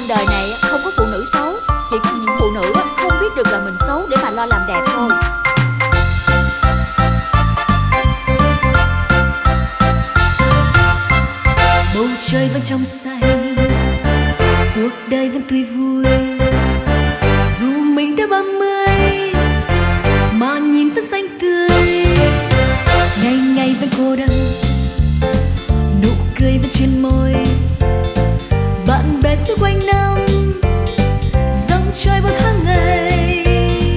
Trên đời này không có phụ nữ xấu, chỉ có những phụ nữ không biết được là mình xấu để mà lo làm đẹp thôi. Bầu trời vẫn trong xanh, cuộc đời vẫn tươi vui. Dù mình đã 30 mà nhìn vẫn xanh tươi. Ngày ngày vẫn cô đơn, nụ cười vẫn trên môi. Bạn bè xung quanh năm, dòng chơi bao tháng ngày.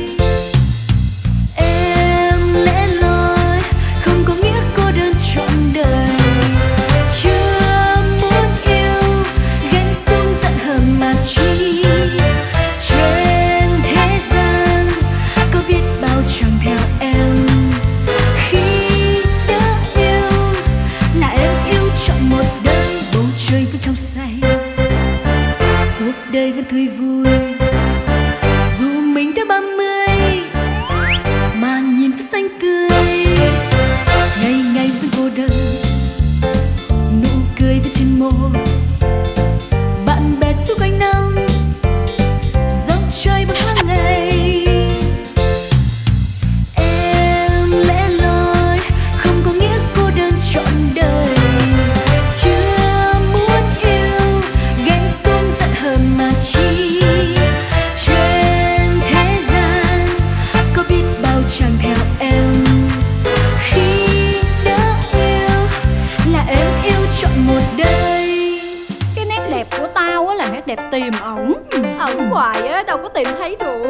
Em lẻ loi không có nghĩa cô đơn trọn đời. Chưa muốn yêu ghen tuông giận hờn mà chi. Trên thế gian có biết bao chàng theo em. Khi đã yêu là em yêu trọn một đời. Bầu trời vẫn trong xanh, cuộc đời vẫn tươi vui. Dù mình đã 30 mà nhìn vẫn xanh tươi. Ngày ngày vẫn cô đơn, nụ cười vẫn trên môi. Bạn bè xung quanh năm, dòng chơi bao tháng ngày. Em lẻ loi không có nghĩa cô đơn trọn đời. Chưa muốn yêu ghen tuông giận hờn mà chi. Trên thế gian có biết bao chàng theo em. Khi đã yêu là em yêu trọn một đời. Cái nét đẹp của tao á là nét đẹp tiềm ẩn. Ẩn hoài á đâu có tìm thấy được.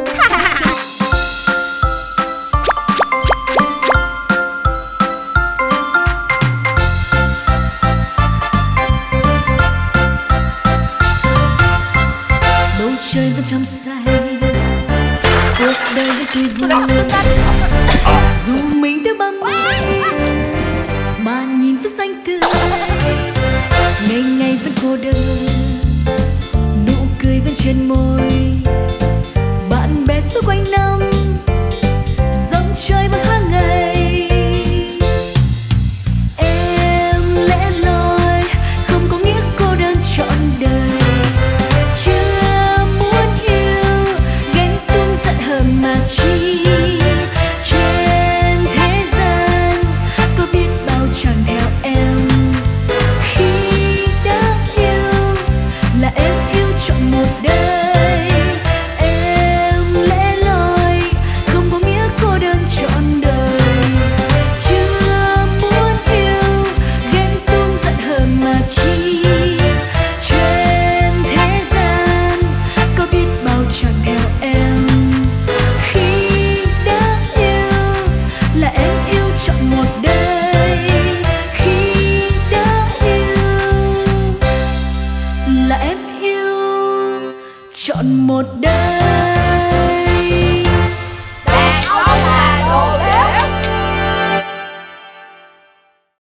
Bầu trời vẫn trong xanh, cuộc đời vẫn tươi vui. Dù mình đã 30 mà nhìn vẫn xanh tươi. Ngày ngày vẫn cô đơn, nụ cười vẫn trên môi. Bạn bè xung quanh năm, dòng chơi bao tháng ngày. Em lẻ loi không có nghĩa cô đơn trọn đời. Chưa muốn yêu ghen tuông giận hờn mà chi. Trên thế gian có biết bao chàng theo em. Khi đã yêu là em yêu trọn một đời. Em lẻ loi không có nghĩa cô đơn trọn đời. Chưa muốn yêu ghen tuông giận hờn mà chi. Trên thế gian có biết bao chàng theo em. Khi đã yêu là em yêu trọn một đời. Khi đã yêu là em yêu trọn một đời.